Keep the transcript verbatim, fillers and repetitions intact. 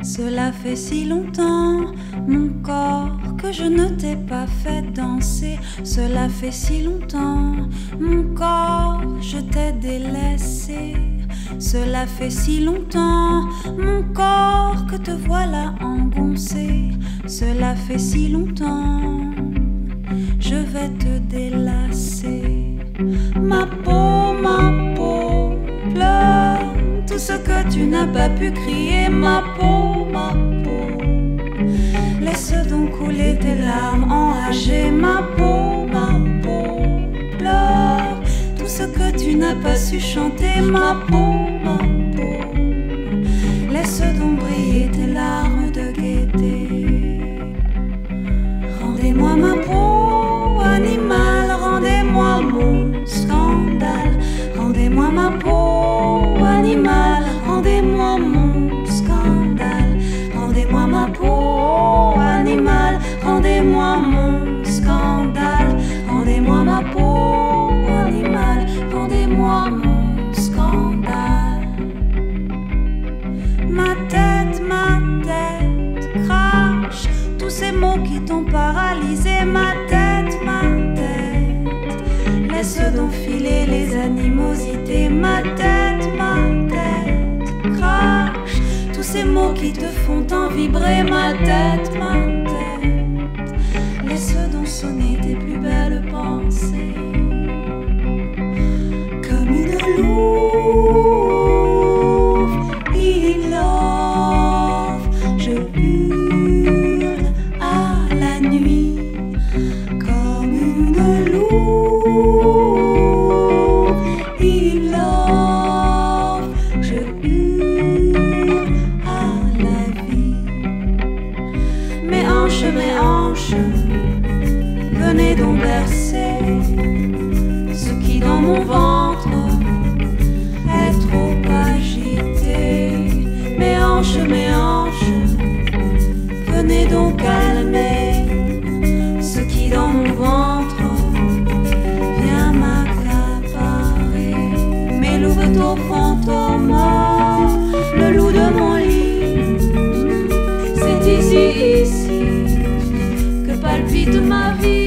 Cela fait si longtemps, mon corps, que je ne t'ai pas fait danser. Cela fait si longtemps, mon corps, je t'ai délaissé. Cela fait si longtemps, mon corps, que te voilà engoncé. Cela fait si longtemps, je vais te délasser. Ma peau, ma peau, pleure tout ce que tu n'as pas pu crier. Ma peau, ma peau, laisse donc couler tes larmes enragées. Ma peau, ma peau, pleure tout ce que tu n'as pas su chanter. Ma peau, ma peau, laisse donc briller tes larmes de gaieté. Rendez-moi ma peau, animal, rendez-moi mon scandale. Rendez-moi ma peau, animal, rendez-moi mon scandale. Rendez-moi ma peau, animal, rendez-moi mon scandale. Rendez-moi ma peau, animal, rendez-moi mon scandale. Ma tête, ma tête, crache tous ces mots qui t'ont paralysé. Ma tête, ma tête, laisse donc filer les animosités. Ma tête, ma tête, crache tous ces mots qui te font en vibrer. Ma tête, ma tête, laisse donc sonner tes plus belles pensées. Comme une louve, il love, je hurle à la nuit. Comme une louve, il love, je hurle à la vie. Mes hanches, mes hanches, venez donc bercer ce qui dans mon ventre est trop agité. Mes hanches, mes hanches, venez donc calmer ce qui dans mon ventre vient m'accaparer. Mes louveteaux fantômes, le loup de mon lit, c'est ici, ici que palpite ma vie.